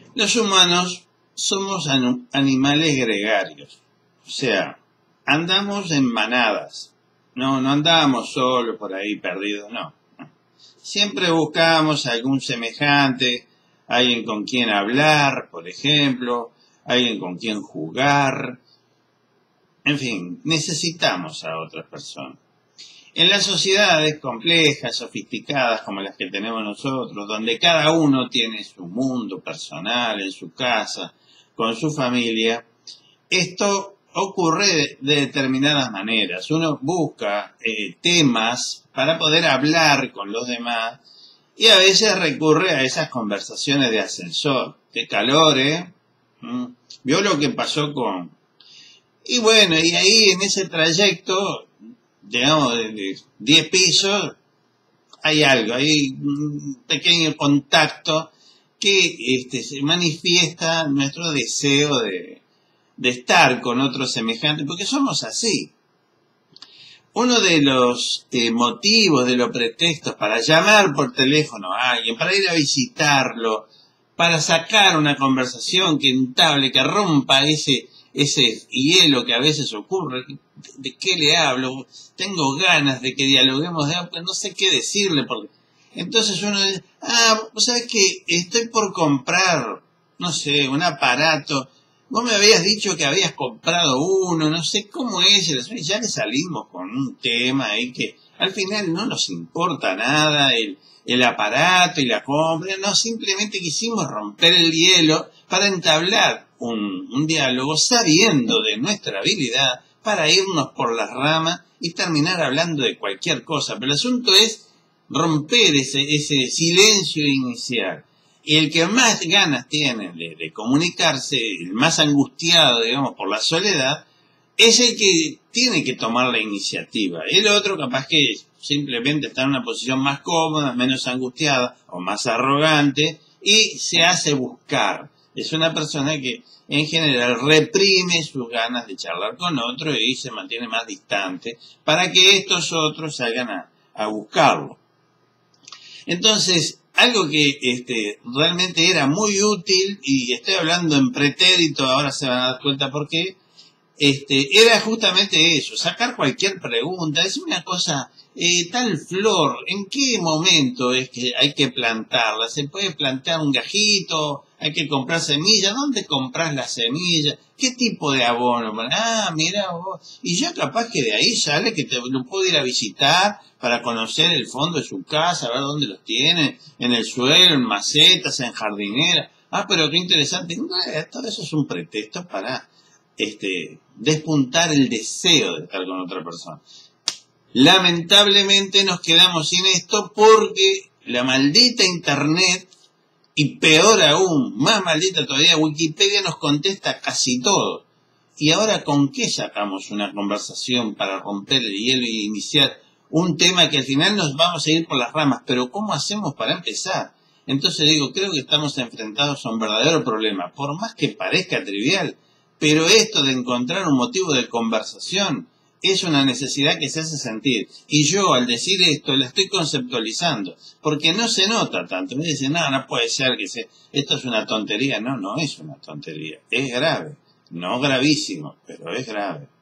Los humanos somos animales gregarios, o sea, andamos en manadas, no andamos solos por ahí perdidos, no. Siempre buscamos algún semejante, alguien con quien hablar, por ejemplo, alguien con quien jugar, en fin, necesitamos a otras personas. En las sociedades complejas, sofisticadas como las que tenemos nosotros, donde cada uno tiene su mundo personal en su casa, con su familia, esto ocurre de determinadas maneras. Uno busca temas para poder hablar con los demás y a veces recurre a esas conversaciones de ascensor. Qué calor, ¿eh? ¿Vio lo que pasó con...? Y bueno, y ahí en ese trayecto, digamos, de 10 pisos, hay algo, hay un pequeño contacto que se manifiesta nuestro deseo de estar con otros semejantes, porque somos así. Uno de los motivos, de los pretextos para llamar por teléfono a alguien, para ir a visitarlo, para sacar una conversación que entable, que rompa ese hielo que a veces ocurre. ¿De qué le hablo? Tengo ganas de que dialoguemos, pero no sé qué decirle. Porque... Entonces uno dice, ¿sabes qué? Estoy por comprar, no sé, un aparato. Vos me habías dicho que habías comprado uno, no sé cómo es. Ya le salimos con un tema ahí que al final no nos importa nada el aparato y la compra. No, simplemente quisimos romper el hielo para entablar un diálogo sabiendo de nuestra habilidad para irnos por las ramas y terminar hablando de cualquier cosa. Pero el asunto es romper ese silencio inicial. Y el que más ganas tiene de comunicarse, el más angustiado, digamos, por la soledad, es el que tiene que tomar la iniciativa. El otro capaz que simplemente está en una posición más cómoda, menos angustiada o más arrogante y se hace buscar. Es una persona que en general reprime sus ganas de charlar con otro y se mantiene más distante para que estos otros salgan a buscarlo. Entonces, algo que realmente era muy útil, y estoy hablando en pretérito, ahora se van a dar cuenta por qué, era justamente eso, sacar cualquier pregunta, es una cosa, tal flor, ¿en qué momento es que hay que plantarla? ¿Se puede plantar un gajito? ¿Hay que comprar semillas? ¿Dónde compras las semillas? ¿Qué tipo de abono? Mira vos. Y ya capaz que de ahí sale que lo puedo ir a visitar para conocer el fondo de su casa, a ver dónde los tiene, en el suelo, en macetas, en jardinera. Pero qué interesante. Todo eso es un pretexto para despuntar el deseo de estar con otra persona. Lamentablemente nos quedamos sin esto porque la maldita internet, y peor aún, más maldita todavía, Wikipedia nos contesta casi todo. Y ahora, ¿con qué sacamos una conversación para romper el hielo y iniciar un tema que al final nos vamos a ir por las ramas? Pero ¿cómo hacemos para empezar? Entonces digo, creo que estamos enfrentados a un verdadero problema, por más que parezca trivial. Pero esto de encontrar un motivo de conversación es una necesidad que se hace sentir. Y yo, al decir esto, la estoy conceptualizando. Porque no se nota tanto. Me dicen, no puede ser que esto es una tontería. No es una tontería. Es grave. No gravísimo, pero es grave.